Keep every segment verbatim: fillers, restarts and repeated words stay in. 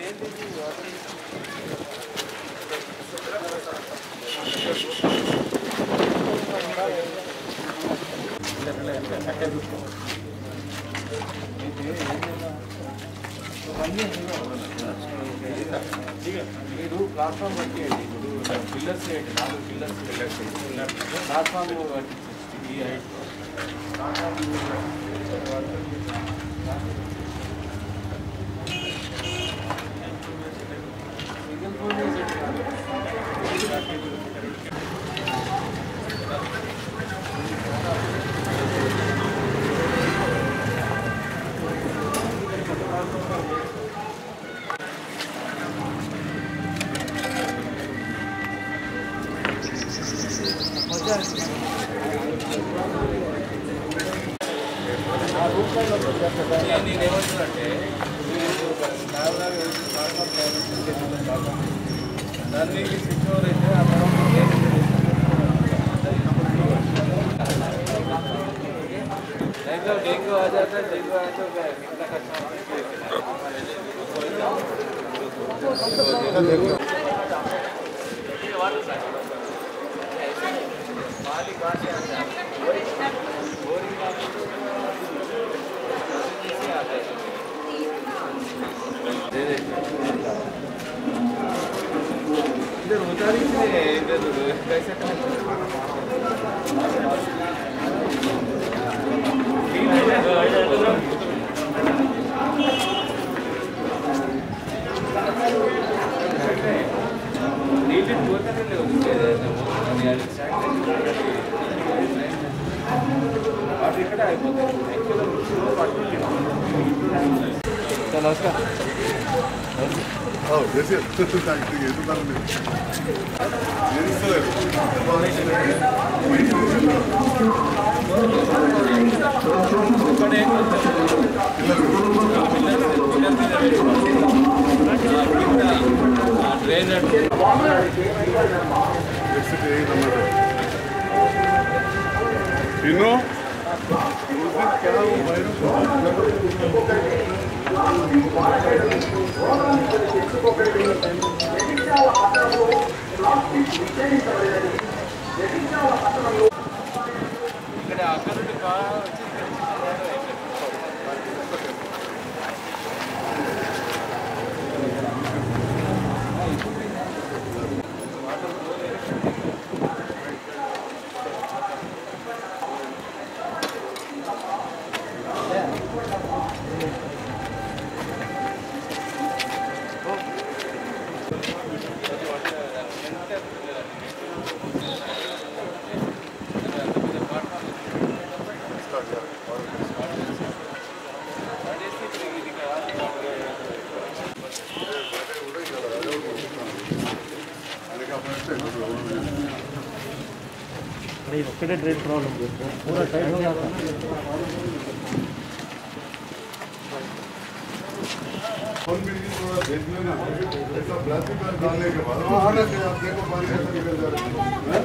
प्लाटफाम बట్టి पिलर्स నాలుగు pillars platform ఈ హైట్ సింగిల్ ఫోన్ నేనేమంటున్నానంటే దాన్ని సిక్యూర్ అయితే नहीं तो डेंगू आ जाता है डेंगू आया तो कितना खर्चा मालिक बात इधर उतारी से इधर कैसे नीचे बोलते नहीं लोग और इकड़ा है नमस्कार जैसे इनो ఇక్కడ అక్కడ బాగా नहीं ఒక్కటే ట్రేడ్ ప్రాబ్లం पूरा टाइट हो जाता है फोन भी थोड़ा देख लेना ऐसा प्लास्टिक का डालने के बाद वो हटा के आप देखो पानी कैसे निकल जा रहा है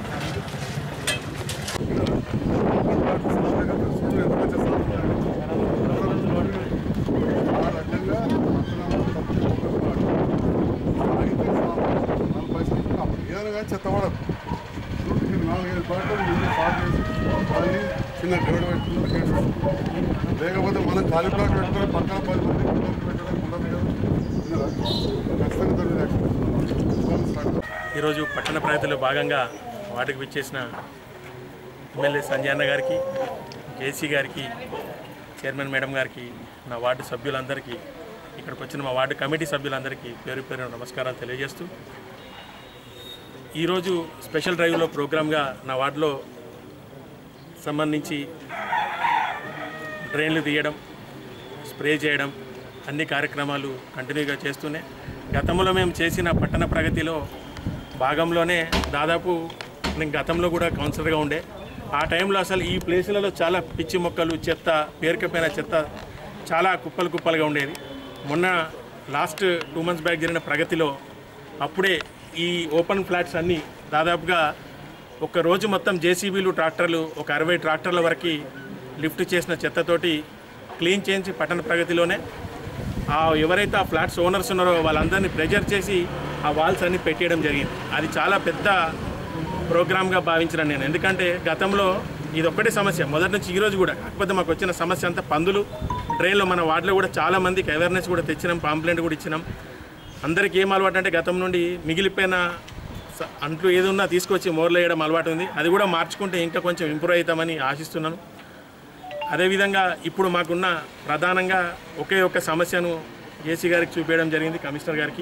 చెత్తవాడ నాలుగైదు పాటలు ముందు పాట వేసి వాళ్ళని చిన్న గరుడ పెట్టుకున్నారు లేకపోతే మనం ఖాళీ ప్లాట్ పెట్టుకుని పక్కన పది మంది పెట్టడం ఉండదు కదా ఖచ్చితంగా. ఈరోజు పట్టణ ప్రగతిలో భాగంగా వార్డుకు విచ్చేసిన ఎమ్మెల్యే సంజయ్ అన్న గారికి, జేసీ గారికి, చైర్మన్ మేడం గారికి, నా వార్డు సభ్యులందరికీ, ఇక్కడికి వచ్చిన మా వార్డు కమిటీ సభ్యులందరికీ పేరు పేరు నమస్కారాలు తెలియజేస్తూ, ఈరోజు స్పెషల్ డ్రైవ్లో ప్రోగ్రామ్గా నా వార్డులో సంబంధించి డ్రైన్లు తీయడం, స్ప్రే చేయడం అన్ని కార్యక్రమాలు కంటిన్యూగా చేస్తూనే గతంలో మేము చేసిన పట్టణ ప్రగతిలో భాగంలోనే దాదాపు నేను గతంలో కూడా కౌన్సిలర్గా ఉండే ఆ టైంలో అసలు ఈ ప్లేసులలో చాలా పిచ్చి మొక్కలు, చెత్త, పేరుకపోయిన చెత్త చాలా కుప్పలు కుప్పలుగా ఉండేది. మొన్న లాస్ట్ టూ మంత్స్ బ్యాక్ జరిగిన ప్రగతిలో అప్పుడే ఈ ఓపెన్ ఫ్లాట్స్ అన్నీ దాదాపుగా ఒక రోజు మొత్తం జేసీబీలు, ట్రాక్టర్లు ఒక అరవై ట్రాక్టర్ల వరకు లిఫ్ట్ చేసిన చెత్తతోటి క్లీన్ చేయించి పట్టణ ప్రగతిలోనే ఆ ఎవరైతే ఆ ఫ్లాట్స్ ఓనర్స్ ఉన్నారో వాళ్ళందరినీ ప్రెజర్ చేసి ఆ వాల్స్ అన్ని పెట్టేయడం జరిగింది. అది చాలా పెద్ద ప్రోగ్రామ్గా భావించినాను నేను. ఎందుకంటే గతంలో ఇది ఒక్కటే సమస్య మొదటి నుంచి ఈరోజు కూడా. కాకపోతే మాకు వచ్చిన సమస్య అంతా పందులు డ్రైన్లో. మన వార్డులో కూడా చాలా మందికి అవేర్నెస్ కూడా తెచ్చినాం, పాంప్లెంట్ కూడా ఇచ్చినాం. అందరికీ ఏం అలవాటు అంటే గతం నుండి మిగిలిపోయిన అంట్లు ఏదున్నా తీసుకొచ్చి మోర్లు వేయడం అలవాటు ఉంది. అది కూడా మార్చుకుంటే ఇంకా కొంచెం ఇంప్రూవ్ అవుతామని ఆశిస్తున్నాను. అదేవిధంగా ఇప్పుడు మాకున్న ప్రధానంగా ఒకే ఒక్క సమస్యను ఏసీ గారికి చూపించడం జరిగింది, కమిషనర్ గారికి.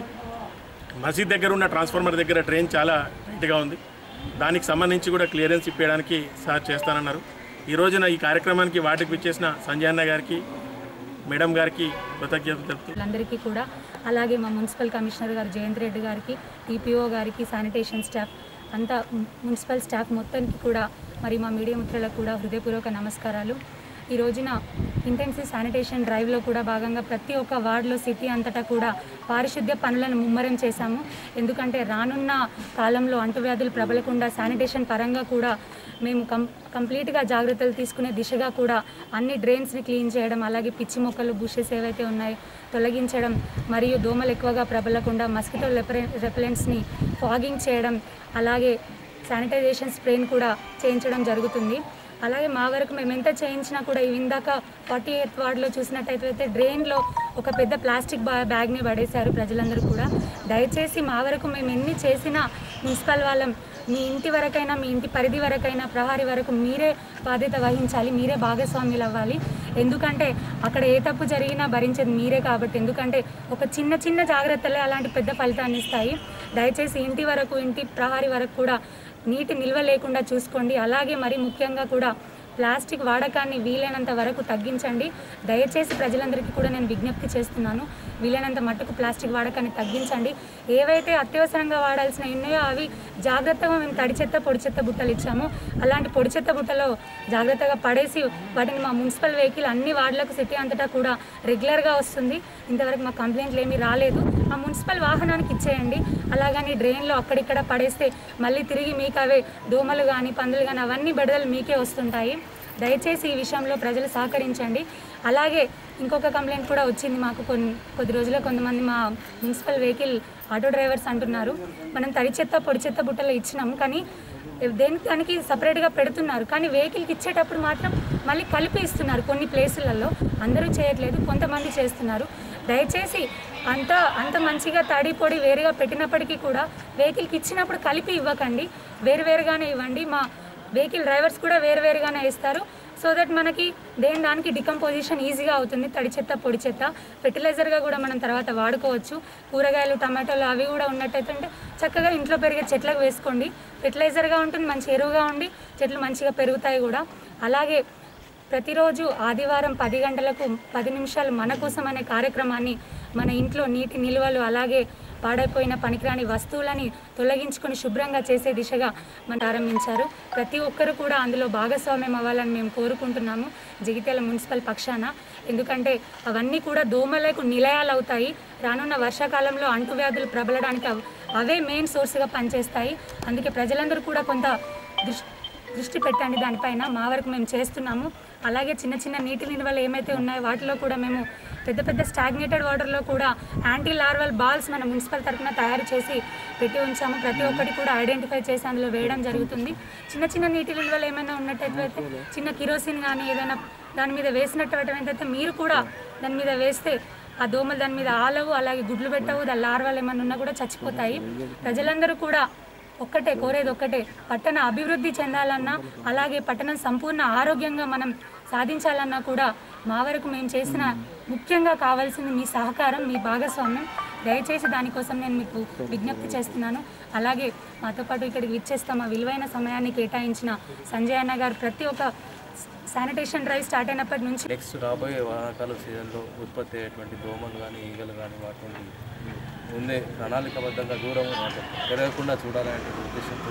మసీద్ దగ్గర ఉన్న ట్రాన్స్ఫార్మర్ దగ్గర డ్రైన్ చాలా టైట్గా ఉంది. దానికి సంబంధించి కూడా క్లియరెన్స్ ఇప్పించడానికి సార్ చేస్తానన్నారు. ఈ రోజున ఈ కార్యక్రమానికి వాటికి విచ్చేసిన సంజయ్ అన్న గారికి, మేడం గారికి కృతజ్ఞతలు తెలుపుతూ అందరికీ కూడా, అలాగే మా మున్సిపల్ కమిషనర్ గారు జయంత్ రెడ్డి గారికి, టీపీఓ గారికి, శానిటేషన్ స్టాఫ్ అంతా మున్సిపల్ స్టాఫ్ మొత్తానికి కూడా, మరి మా మీడియా మిత్రులకు కూడా హృదయపూర్వక నమస్కారాలు. ఈ రోజున ఇంటెన్సివ్ శానిటేషన్ డ్రైవ్లో కూడా భాగంగా ప్రతి ఒక్క వార్డులో సిటీ అంతటా కూడా పారిశుద్ధ్య పనులను ముమ్మరం చేశాము. ఎందుకంటే రానున్న కాలంలో అంటువ్యాధులు ప్రబలకుండా శానిటేషన్ పరంగా కూడా మేము కం కంప్లీట్గా జాగ్రత్తలు తీసుకునే దిశగా కూడా అన్ని డ్రైన్స్ని క్లీన్ చేయడం, అలాగే పిచ్చి మొక్కలు బుషెస్ ఏవైతే ఉన్నాయో తొలగించడం, మరియు దోమలు ఎక్కువగా ప్రబలకుండా మస్కిటో రెపె రెపెలెంట్స్ని ఫాగింగ్ చేయడం, అలాగే శానిటైజేషన్ స్ప్రేని కూడా చేయించడం జరుగుతుంది. అలాగే మా వరకు మేము ఎంత చేయించినా కూడా ఇందాక ఫార్టీ ఎయిత్ వార్డులో చూసినట్టయితే డ్రైన్లో ఒక పెద్ద ప్లాస్టిక్ బా బ్యాగ్ని పడేశారు ప్రజలందరూ కూడా. దయచేసి మా వరకు మేము ఎన్ని చేసినా మున్సిపల్ వాళ్ళం మీ ఇంటి వరకైనా, మీ ఇంటి పరిధి వరకైనా, ప్రహారీ వరకు మీరే బాధ్యత వహించాలి, మీరే భాగస్వామ్యులు అవ్వాలి. ఎందుకంటే అక్కడ ఏ తప్పు జరిగినా భరించేది మీరే కాబట్టి. ఎందుకంటే ఒక చిన్న చిన్న జాగ్రత్తలే అలాంటి పెద్ద ఫలితాన్ని ఇస్తాయి. దయచేసి ఇంటి వరకు, ఇంటి ప్రహారీ వరకు కూడా నీటి నిల్వ లేకుండా చూసుకోండి. అలాగే మరి ముఖ్యంగా కూడా ప్లాస్టిక్ వాడకాన్ని వీలైనంత వరకు తగ్గించండి. దయచేసి ప్రజలందరికీ కూడా నేను విజ్ఞప్తి చేస్తున్నాను, వీలైనంత మట్టుకు ప్లాస్టిక్ వాడకాన్ని తగ్గించండి. ఏవైతే అత్యవసరంగా వాడాల్సిన ఉన్నాయో అవి జాగ్రత్తగా మేము తడి చెత్త, పొడి చెత్త బుట్టలు ఇచ్చాము. అలాంటి పొడి చెత్త బుట్టలో జాగ్రత్తగా పడేసి వాటిని మా మున్సిపల్ వెహికల్ అన్ని వార్డులకు సిటీ అంతటా కూడా రెగ్యులర్గా వస్తుంది. ఇంతవరకు మా కంప్లైంట్లు ఏమీ రాలేదు. ఆ మున్సిపల్ వాహనానికి ఇచ్చేయండి. అలాగని డ్రైన్లో అక్కడిక్కడ పడేస్తే మళ్ళీ తిరిగి మీకు అవే దోమలు కానీ, పందులు కానీ అవన్నీ బెడదలు మీకే వస్తుంటాయి. దయచేసి ఈ విషయంలో ప్రజలు సహకరించండి. అలాగే ఇంకొక కంప్లైంట్ కూడా వచ్చింది మాకు కొన్ని కొద్ది రోజుల్లో. కొంతమంది మా మున్సిపల్ వెహికల్ ఆటో డ్రైవర్స్ అంటున్నారు, మనం తడి చెత్త, పొడి చెత్త బుట్టలో ఇచ్చినాం కానీ దేనికి దానికి సపరేట్గా పెడుతున్నారు, కానీ వెహికల్కి ఇచ్చేటప్పుడు మాత్రం మళ్ళీ కలిపి ఇస్తున్నారు. కొన్ని ప్లేసులలో అందరూ చేయట్లేదు, కొంతమంది చేస్తున్నారు. దయచేసి అంత అంత మంచిగా తడి పొడి వేరుగా పెట్టినప్పటికీ కూడా వెహికల్కి ఇచ్చినప్పుడు కలిపి ఇవ్వకండి, వేరువేరుగానే ఇవ్వండి. మా వెహికల్ డ్రైవర్స్ కూడా వేరువేరుగానే ఇస్తారు. సో దట్ మనకి దేని దానికి డికంపోజిషన్ ఈజీగా అవుతుంది. తడి చెత్త, పొడి చెత్త ఫెర్టిలైజర్గా కూడా మనం తర్వాత వాడుకోవచ్చు. కూరగాయలు, టమాటోలు అవి కూడా ఉన్నట్టయితే చక్కగా ఇంట్లో పెరిగే చెట్లకు వేసుకోండి. ఫెర్టిలైజర్గా ఉంటుంది, మంచి ఎరువుగా ఉండి చెట్లు మంచిగా పెరుగుతాయి కూడా. అలాగే ప్రతిరోజు ఆదివారం పది గంటలకు పది నిమిషాలు మన కోసం అనే కార్యక్రమాన్ని మన ఇంట్లో నీటి నిల్వలు, అలాగే పాడైపోయిన పనికిరాని వస్తువులని తొలగించుకొని శుభ్రంగా చేసే దిశగా మనం ప్రారంభించారు. ప్రతి ఒక్కరు కూడా అందులో భాగస్వామ్యం అవ్వాలని మేము కోరుకుంటున్నాము జగిత్యాల మున్సిపల్ పక్షాన. ఎందుకంటే అవన్నీ కూడా దోమలకు నిలయాలు అవుతాయి. రానున్న వర్షాకాలంలో అంటువ్యాధులు ప్రబలడానికి అవే మెయిన్ సోర్స్గా పనిచేస్తాయి. అందుకే ప్రజలందరూ కూడా కొంత దృష్టి దృష్టి పెట్టండి దానిపైన. మా వరకు మేము చేస్తున్నాము. అలాగే చిన్న చిన్న నీటి నిల్వలు ఏమైతే ఉన్నాయో వాటిలో కూడా మేము పెద్ద పెద్ద స్టాగ్నేటెడ్ వాటర్లో కూడా యాంటీ లార్వల్ బాల్స్ మన మున్సిపల్ తరఫున తయారు చేసి పెట్టి ఉంచాము. ప్రతి ఒక్కటి కూడా ఐడెంటిఫై చేసి అందులో వేయడం జరుగుతుంది. చిన్న చిన్న నీటి నిల్వలు ఏమైనా ఉన్నట్టయితే చిన్న కిరోసిన్ కానీ ఏదైనా దాని మీద వేసినట్టయితే మీరు కూడా దాని మీద వేస్తే ఆ దోమలు దాని మీద ఆలవు, అలాగే గుడ్లు పెట్టవు, దాని లార్వాలు ఏమైనా ఉన్నా కూడా చచ్చిపోతాయి. ప్రజలందరూ కూడా ఒక్కటే కోరేది ఒక్కటే, పట్టణ అభివృద్ధి చెందాలన్నా, అలాగే పట్టణం సంపూర్ణ ఆరోగ్యంగా మనం సాధించాలన్నా కూడా మా వరకు మేము చేసిన ముఖ్యంగా కావాల్సింది మీ సహకారం, మీ భాగస్వామ్యం. దయచేసి దానికోసం నేను మీకు విజ్ఞప్తి చేస్తున్నాను. అలాగే మాతో పాటు ఇక్కడికి విచ్చేస్తాం మా విలువైన సమయాన్ని కేటాయించిన సంజయ్ అన్న గారు ప్రతి ఒక్క శానిటేషన్ డ్రైవ్ స్టార్ట్ అయినప్పటి నుంచి నెక్స్ట్ రాబోయే వానాకాల సీజన్లో ఉత్పత్తి అయ్యేటువంటి దోమలు కానీ, ఈగలు కానీ వాటి ముందే ప్రణాళికాబద్ధంగా దూరం పెరగకుండా చూడాలనే ఉద్దేశంతో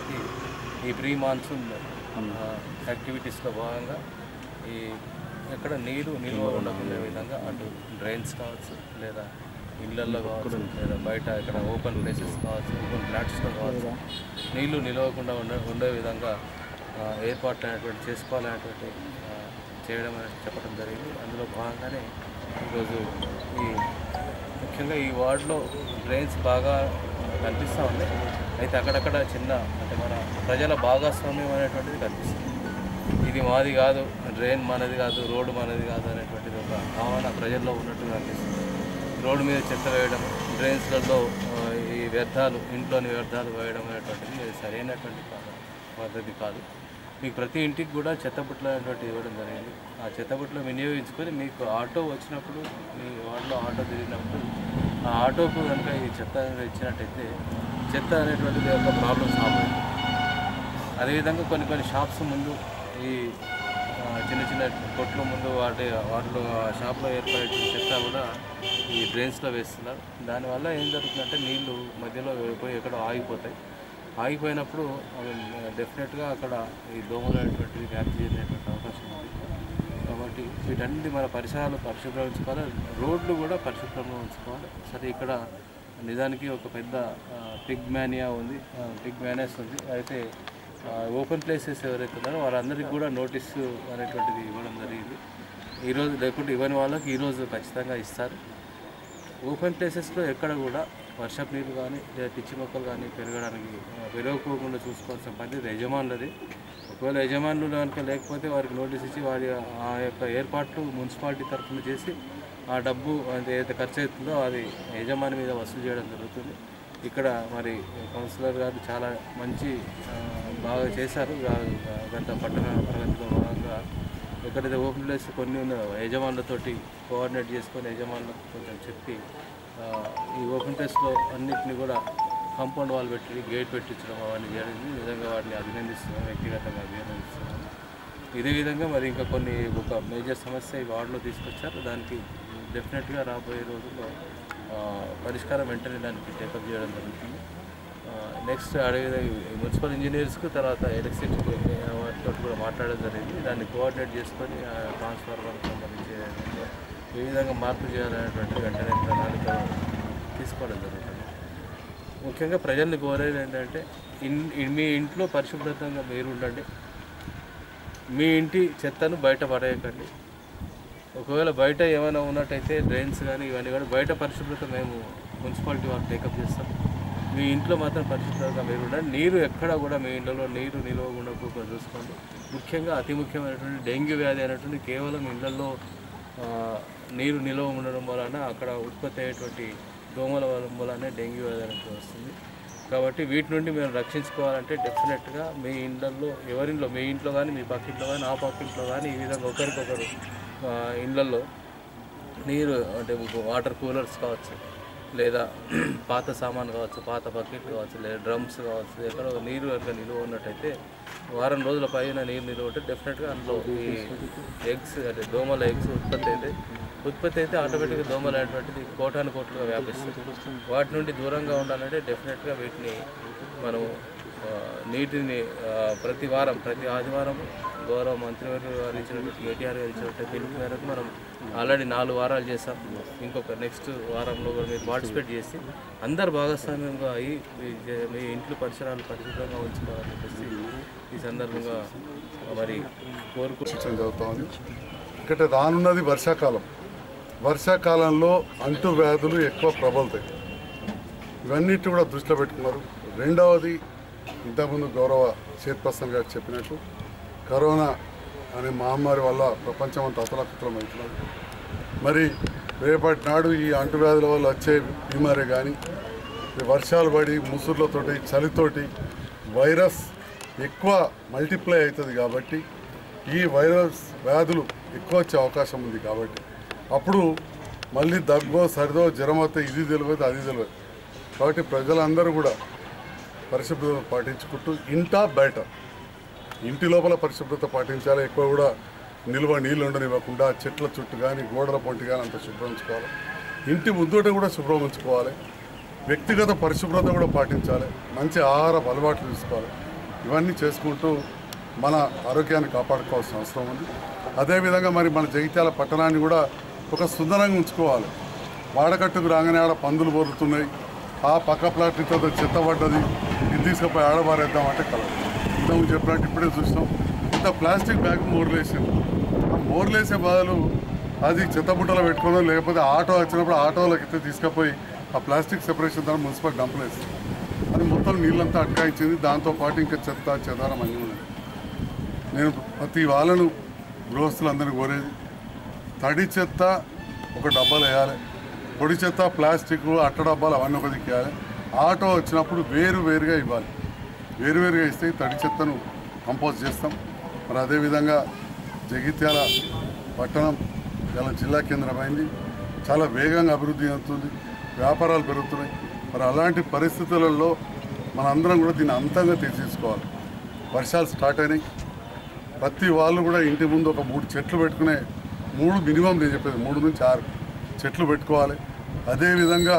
ఈ ప్రీ మాన్సూన్ యాక్టివిటీస్లో భాగంగా ఈ ఎక్కడ నీరు నిల్వ ఉండకుండా విధంగా అటు డ్రైన్స్ కావచ్చు, లేదా ఇళ్ళల్లో కావచ్చు, లేదా బయట ఇక్కడ ఓపెన్ ప్లేసెస్ కావచ్చు, ఓపెన్ ఫ్లాట్స్లో కావచ్చు, నీళ్లు నిలవకుండా ఉండే ఉండే విధంగా ఏర్పాట్లు అనేటువంటి చేసుకోవాలనేటువంటి చేయడం అనేది చెప్పడం జరిగింది. అందులో భాగంగానే ఈరోజు ఈ ముఖ్యంగా ఈ వార్డులో డ్రైన్స్ బాగా కనిపిస్తూ ఉన్నాయి. అయితే అక్కడక్కడ చిన్న అంటే మన ప్రజల భాగస్వామ్యం అనేటువంటిది కనిపిస్తుంది. ఇది మాది కాదు, డ్రైన్ మనది కాదు, రోడ్డు మనది కాదు అనేటువంటిది ఒక భావన ప్రజల్లో ఉన్నట్టుగా అనిపిస్తుంది. రోడ్డు మీద చెత్త వేయడం, డ్రైన్స్లలో ఈ వ్యర్థాలు, ఇంట్లోని వ్యర్థాలు వేయడం అనేటువంటిది సరైనటువంటి పద్ధతి కాదు. మీకు ప్రతి ఇంటికి కూడా చెత్తబుట్టలు అనేటువంటి ఇవ్వడం జరిగింది. ఆ చెత్తబుట్టలు వినియోగించుకొని మీకు ఆటో వచ్చినప్పుడు, మీ వార్డులో ఆటో తిరిగినప్పుడు ఆ ఆటోకు కనుక ఈ చెత్త ఇచ్చినట్టయితే చెత్త అనేటువంటిది ఒక ప్రాబ్లం సాల్వ్ అవుతుంది. అదేవిధంగా కొన్ని కొన్ని షాప్స్ ముందు ఈ చిన్న చిన్న కొట్ల ముందు వాటి వాటిలో షాప్లో ఏర్పడే చెత్త కూడా ఈ డ్రైన్స్లో వేస్తున్నారు. దానివల్ల ఏం జరుగుతుందంటే నీళ్లు మధ్యలో పోయి ఎక్కడో ఆగిపోతాయి. ఆగిపోయినప్పుడు అవి డెఫినెట్గా అక్కడ ఈ దోమలు అనేటువంటివి వ్యాప్తి చెందేటువంటి అవకాశం ఉంది. కాబట్టి వీటన్నిటి మన పరిసరాలు పరిశుభ్రంగా ఉంచుకోవాలి, రోడ్లు కూడా పరిశుభ్రంగా ఉంచుకోవాలి. సరే, ఇక్కడ నిజానికి ఒక పెద్ద పిగ్ మ్యానియా ఉంది, పిగ్ మ్యానియాస్ ఉంది. అయితే ఓపెన్ ప్లేసెస్ ఎవరైతే ఉన్నారో వారందరికీ కూడా నోటీసు అనేటువంటిది ఇవ్వడం జరిగింది. ఈరోజు లేకుంటే ఇవ్వని వాళ్ళకి ఈరోజు ఖచ్చితంగా ఇస్తారు. ఓపెన్ ప్లేసెస్లో ఎక్కడ కూడా వర్షపు నీళ్ళు కానీ లేదా పిచ్చి మొక్కలు కానీ పెరగడానికి పెరగకోకుండా చూసుకోవాల్సిన పద్ధతి యజమానులది. ఒకవేళ యజమానులు కనుక లేకపోతే వారికి నోటీస్ ఇచ్చి వారి ఆ యొక్క ఏర్పాట్లు మున్సిపాలిటీ తరఫున చేసి ఆ డబ్బు ఏదైతే ఖర్చు అవుతుందో అది యజమాని మీద వసూలు చేయడం జరుగుతుంది. ఇక్కడ మరి కౌన్సిలర్ గారు చాలా మంచి బాగా చేశారు. గత పట్టణ ప్రగతిలో భాగంగా ఎక్కడైతే ఓపెన్ ప్లేస్ కొన్ని ఉన్నాయో యజమానులతోటి కోఆర్డినేట్ చేసుకొని యజమానులకు కొంచెం చెప్పి ఈ ఓపెన్ ప్లేస్లో అన్నింటినీ కూడా కాంపౌండ్ వాల్ పెట్టి గేట్ పెట్టించడం అవన్నీ జరిగింది. ఈ విధంగా వాటిని అభినందిస్తున్నాం, వ్యక్తిగతంగా అభినందిస్తున్నాము. ఇదే విధంగా మరి ఇంకా కొన్ని ఒక మేజర్ సమస్య ఈ వార్డులో తీసుకొచ్చారు. దానికి డెఫినెట్గా రాబోయే రోజుల్లో పరిష్కారం వెంటనే దానికి టేకప్ చేయడం జరుగుతుంది. నెక్స్ట్ అడిగే మున్సిపల్ ఇంజనీర్స్కు తర్వాత ఎలక్ట్రిసిటీ వాటితో కూడా మాట్లాడడం జరిగింది. దాన్ని కోఆర్డినేట్ చేసుకొని ట్రాన్స్ఫార్మర్కి సంబంధించి ఏ విధంగా మార్పు చేయాలనేటువంటి వెంటనే ప్రణాళిక తీసుకోవడం జరుగుతుంది. ముఖ్యంగా ప్రజల్ని కోరేది ఏంటంటే ఇన్ మీ ఇంట్లో పరిశుభ్రతంగా మీరు ఉండండి, మీ ఇంటి చెత్తను బయట పడేయకండి. ఒకవేళ బయట ఏమైనా ఉన్నట్టయితే డ్రైన్స్ కానీ ఇవన్నీ కానీ బయట పరిశుభ్రత మేము మున్సిపాలిటీ వాళ్ళు టేకప్ చేస్తాం. మీ ఇంట్లో మాత్రం పరిశుభ్రంగా మీరు ఉండండి. నీరు ఎక్కడ కూడా మీ ఇంట్లో నీరు నిల్వ ఉండకుండా చూసుకోండి. ముఖ్యంగా అతి ముఖ్యమైనటువంటి డెంగ్యూ వ్యాధి అనేటువంటి కేవలం ఇళ్లలో నీరు నిల్వ ఉండడం వలన అక్కడ ఉత్పత్తి అయ్యేటువంటి దోమల వలనే డెంగ్యూ వ్యాధి అనేది వస్తుంది. కాబట్టి వీటి నుండి మేము రక్షించుకోవాలంటే డెఫినెట్గా మీ ఇండ్లలో ఎవరింట్లో మీ ఇంట్లో కానీ మీ పక్కింట్లో కానీ ఆ పక్కింట్లో కానీ ఈ విధంగా ఒకరికొకరు ఇళ్లలో నీరు అంటే వాటర్ కూలర్స్ కావచ్చు, లేదా పాత సామాన్ కావచ్చు, పాత బకెట్ కావచ్చు, లేదా డ్రమ్స్ కావచ్చు, ఎక్కడో నీరు కనుక నిలువ ఉన్నట్టయితే వారం రోజుల పైన నీరు నిలువ ఉంటే డెఫినెట్గా అందులో ఈ ఎగ్స్ అంటే దోమల ఎగ్స్ ఉత్పత్తి అయితే ఉత్పత్తి అయితే ఆటోమేటిక్గా దోమలు అనేటువంటిది కోటాను కోట్లుగా వ్యాపిస్తుంది. వాటి నుండి దూరంగా ఉండాలంటే డెఫినెట్గా వీటిని మనం నీటిని ప్రతి వారం ప్రతి ఆదివారం గౌరవ మంత్రివర్గ గారు ఇచ్చినట్టు కేటీఆర్ గారు ఇచ్చినట్టు పిలుపు మేరకు మనం ఆల్రెడీ నాలుగు వారాలు చేస్తాం. ఇంకొక నెక్స్ట్ వారంలో కూడా మీరు పార్టిసిపేట్ చేసి అందరు భాగస్వామ్యంగా అయ్యి మీ ఇంట్లో పరిసరాలు పరిశుభ్రంగా ఉంచుకోవాలని చెప్పేసి ఈ సందర్భంగా మరి కోరుకు సూచన జరుగుతూ ఉంది. ఇక్కడ రానున్నది వర్షాకాలం. వర్షాకాలంలో అంటు వ్యాధులు ఎక్కువ ప్రబలుతాయి. ఇవన్నిటి కూడా దృష్టిలో పెట్టుకున్నారు. రెండవది ఇంతకుముందు గౌరవ చైర్పర్సన్ గారు చెప్పినట్టు కరోనా అనే మహమ్మారి వల్ల ప్రపంచం అంతా అతలాకుతలం అవుతున్నది. మరి రేపటి నాడు ఈ అంటువ్యాధుల వల్ల వచ్చే బీమారే కానీ వర్షాలు పడి ముసుర్లతోటి చలితోటి వైరస్ ఎక్కువ మల్టిప్లై అవుతుంది. కాబట్టి ఈ వైరస్ వ్యాధులు ఎక్కువ వచ్చే అవకాశం ఉంది. కాబట్టి అప్పుడు మళ్ళీ దగ్గో సరిదో జ్వరం వస్తే ఇది తెలియదు అది తెలియదు. కాబట్టి ప్రజలందరూ కూడా పరిశుభ్రత పాటించుకుంటూ ఇంటా బయట ఇంటి లోపల పరిశుభ్రత పాటించాలి. ఎక్కువ కూడా నిల్వ నీళ్ళు ఉండనివ్వకుండా చెట్ల చుట్టూ కానీ గోడల పొంటి కానీ అంత శుభ్రం ఉంచుకోవాలి. ఇంటి ముందుట కూడా శుభ్రం ఉంచుకోవాలి. వ్యక్తిగత పరిశుభ్రత కూడా పాటించాలి. మంచి ఆహార అలవాట్లు తీసుకోవాలి. ఇవన్నీ చేసుకుంటూ మన ఆరోగ్యాన్ని కాపాడుకోవాల్సిన అవసరం ఉంది. అదేవిధంగా మరి మన జగిత్యాల పట్టణాన్ని కూడా ఒక సుందరంగా ఉంచుకోవాలి. వాడకట్టుకు రాగానే ఆడ పందులు బోరుతున్నాయి, ఆ పక్క ప్లాట్తో చెత్త పడ్డది, ఇది తీసుకుపోయి ఆడబారేద్దామంటే కలదు. ఇంతకు చెప్పినట్టు ఇప్పుడే చూసినాం, ఇంత ప్లాస్టిక్ బ్యాగ్ మోర్లేసాం. ఆ మోర్లేసే బదులు అది చెత్తబుట్టలో పెట్టుకోవడం, లేకపోతే ఆటో వచ్చినప్పుడు ఆటోలోకి ఎత్తే తీసుకుపోయి ఆ ప్లాస్టిక్ సెపరేషన్ ద్వారా మున్సిపల్ డంపులు వేస్తుంది. అది మొత్తం నీళ్ళంతా అటకాయించింది. దాంతోపాటు ఇంకా చెత్త చెదారం అన్నీ ఉన్నాయి. నేను ప్రతి వాళ్ళను గృహస్థులందరినీ కోరేది, తడి చెత్త ఒక డబ్బాలు వేయాలి, పొడి చెత్త ప్లాస్టిక్ అట్ట డబ్బాలు అవన్నీ ఒక దిక్కేయాలి. ఆటో వచ్చినప్పుడు వేరు వేరుగా ఇవ్వాలి. వేరువేరుగా ఇస్తే తడి చెత్తను కంపోజ్ చేస్తాం. మరి అదేవిధంగా జగిత్యాల పట్టణం ఇలా జిల్లా కేంద్రమైంది, చాలా వేగంగా అభివృద్ధి చెందుతుంది, వ్యాపారాలు పెరుగుతున్నాయి. మరి అలాంటి పరిస్థితులలో మనందరం కూడా దీన్ని అంతంగా తీర్చేసుకోవాలి. వర్షాలు స్టార్ట్ అయినాయి, ప్రతి వాళ్ళు కూడా ఇంటి ముందు ఒక మూడు చెట్లు పెట్టుకునే, మూడు మినిమం నేను చెప్పేది మూడు నుంచి ఆరు చెట్లు పెట్టుకోవాలి. అదేవిధంగా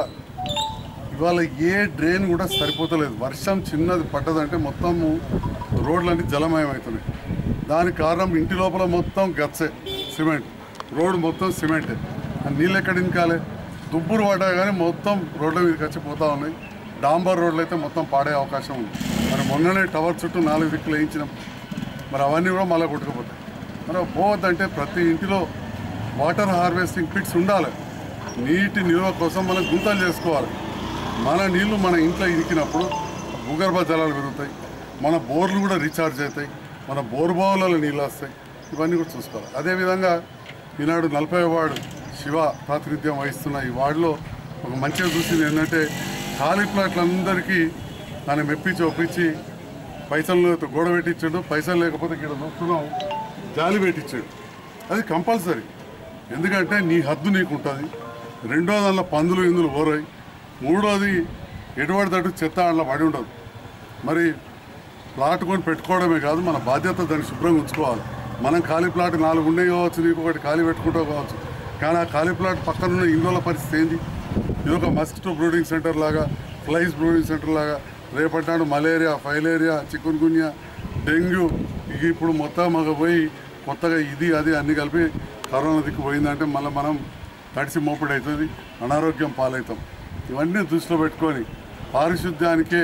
ఇవాళ ఏ డ్రైన్ కూడా సరిపోతలేదు. వర్షం చిన్నది పడ్డదంటే మొత్తము రోడ్లన్నీ జలమయం అవుతున్నాయి. దానికి కారణం ఇంటి లోపల మొత్తం గచ్చే సిమెంట్, రోడ్డు మొత్తం సిమెంటే. నీళ్ళు ఎక్కడ ఇంకాలే, దుబ్బురు పడ్డా కానీ మొత్తం రోడ్ల మీదకి వచ్చి పోతూ ఉన్నాయి. డాంబర్ రోడ్లు అయితే మొత్తం పాడే అవకాశం ఉంది. మరి మొన్ననే టవర్ చుట్టూ నాలుగు దిక్కులు వేయించినాం, మరి అవన్నీ కూడా మళ్ళీ కొట్టుకుపోతాయి. మరి పోవద్దంటే ప్రతి ఇంటిలో వాటర్ హార్వెస్టింగ్ పిట్స్ ఉండాలి. నీటి నిల్వ కోసం మనం గుంతలు చేసుకోవాలి. మన నీళ్లు మన ఇంట్లో ఇరికినప్పుడు భూగర్భ జలాలు పెరుగుతాయి, మన బోర్లు కూడా రీఛార్జ్ అవుతాయి, మన బోర్ బావులలో నీళ్ళు వస్తాయి. ఇవన్నీ కూడా చూసుకోవాలి. అదేవిధంగా ఈనాడు నలభై వార్డు శివ ప్రాతినిధ్యం వహిస్తున్న ఈ వార్డులో ఒక మంచిగా చూసింది ఏంటంటే, ఖాళీ ప్లాట్లందరికీ దాన్ని మెప్పించి ఒప్పించి పైసలు గోడ పెట్టించాడు. పైసలు లేకపోతే ఇక్కడ చూస్తున్నాం జాలి పెట్టించాడు. అది కంపల్సరీ, ఎందుకంటే నీ హద్దు నీకు ఉంటుంది. రెండోది అందులో పందులు ఇందులు ఓరాయి. మూడోది ఎటువంటి తట్టు చెత్త అందులో పడి ఉండదు. మరి ప్లాట్ కొని పెట్టుకోవడమే కాదు, మన బాధ్యత దాన్ని శుభ్రంగా ఉంచుకోవాలి. మనం ఖాళీ ప్లాట్ నాలుగు ఉండే కావచ్చు, నీకు ఒకటి ఖాళీ పెట్టుకుంటావు కావచ్చు, కానీ ఆ ఖాళీ ప్లాట్ పక్కనున్న ఇళ్ళ పరిస్థితి ఏంది? ఇది ఒక మస్కిటో బ్రూడింగ్ సెంటర్ లాగా, ఫ్లైస్ బ్రూడింగ్ సెంటర్ లాగా. రేపటి నాడు malaria, filaria, chikungunya, dengue, ఇక ఇప్పుడు మొత్తం మాకు పోయి కొత్తగా ఇది అది అన్నీ కలిపి కరోనా దిక్కు పోయిందంటే మళ్ళీ మనం తడిసి మోపిడి అవుతుంది, అనారోగ్యం పాలవుతాం. ఇవన్నీ దృష్టిలో పెట్టుకొని పారిశుద్ధ్యానికే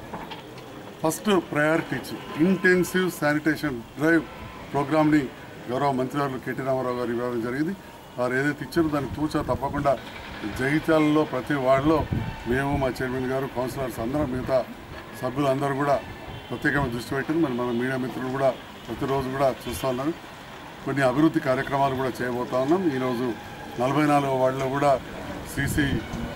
ఫస్ట్ ప్రయారిటీ ఇచ్చి ఇంటెన్సివ్ శానిటేషన్ డ్రైవ్ ప్రోగ్రామ్ని గౌరవ మంత్రివర్యులు కేటీ రామారావు గారు ఇవ్వడం జరిగింది. వారు ఏదైతే ఇచ్చారో దాన్ని తూచా తప్పకుండా జగిత్యాలలో ప్రతి వార్డులో మేము, మా చైర్మన్ గారు, కౌన్సిలర్స్ అందరం, మిగతా సభ్యులందరూ కూడా ప్రత్యేకంగా దృష్టి పెట్టింది. మరి మన మీడియా మిత్రులు కూడా ప్రతిరోజు కూడా చూస్తూ ఉన్నారు. కొన్ని అభివృద్ధి కార్యక్రమాలు కూడా చేయబోతా ఉన్నాం. ఈరోజు నలభై నాలుగో వార్డులో కూడా సీసీ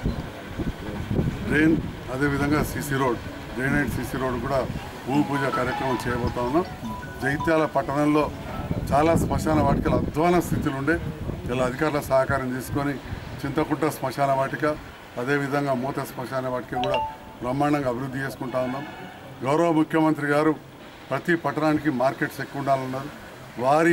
డ్రైన్, అదేవిధంగా CC road, drainage CC road కూడా భూమి పూజ కార్యక్రమం చేయబోతా ఉన్నాం. జగిత్యాల పట్టణంలో చాలా శ్మశాన వాటికలు అధ్వాన స్థితిలో ఉండే, ఇలా అధికారుల సహకారం తీసుకొని చింతకుంట శ్మశాన వాటిక, అదేవిధంగా మూత శ్మశాన వాటిక కూడా బ్రహ్మాండంగా అభివృద్ధి చేసుకుంటా ఉన్నాం. గౌరవ ముఖ్యమంత్రి గారు ప్రతి పట్టణానికి మార్కెట్స్ ఎక్కువ ఉండాలన్నారు. వారి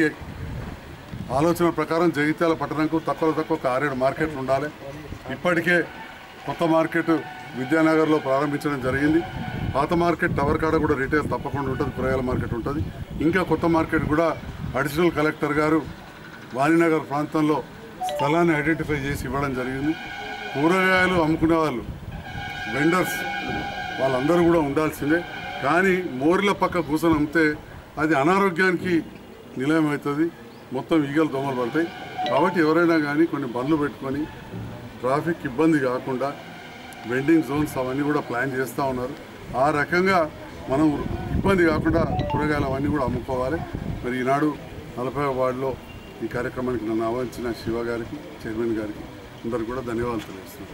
ఆలోచన ప్రకారం జగిత్యాల పట్టణంకు తక్కువ తక్కువ ఒక ఆరేడు మార్కెట్లు ఉండాలి. ఇప్పటికే కొత్త మార్కెట్ విద్యానగర్లో ప్రారంభించడం జరిగింది. పాత మార్కెట్ టవర్ కాడ కూడా రిటైల్ తప్పకుండా ఉంటుంది, కూరగాయల మార్కెట్ ఉంటుంది. ఇంకా కొత్త మార్కెట్ కూడా అడిషనల్ కలెక్టర్ గారు వాణినగర్ ప్రాంతంలో స్థలాన్ని ఐడెంటిఫై చేసి ఇవ్వడం జరిగింది. కూరగాయలు అమ్ముకునే వాళ్ళు, వెండర్స్, వాళ్ళందరూ కూడా ఉండాల్సిందే. కానీ మోరిల పక్క కూర్చొని అమ్మితే అది అనారోగ్యానికి నిలయం అవుతుంది, మొత్తం ఈగలు దోమలు పడతాయి. కాబట్టి ఎవరైనా కానీ కొన్ని బండ్లు పెట్టుకొని ట్రాఫిక్ ఇబ్బంది కాకుండా వెండింగ్ జోన్స్ అవన్నీ కూడా ప్లాన్ చేస్తూ ఉన్నారు. ఆ రకంగా మనం ఇబ్బంది కాకుండా కూరగాయలు అవన్నీ కూడా అమ్ముకోవాలి. మరి ఈనాడు నలభై వార్డులో ఈ కార్యక్రమానికి నన్ను ఆహ్వానించిన శివ గారికి, చైర్మన్ గారికి అందరికీ కూడా ధన్యవాదాలు తెలియజేస్తున్నాను.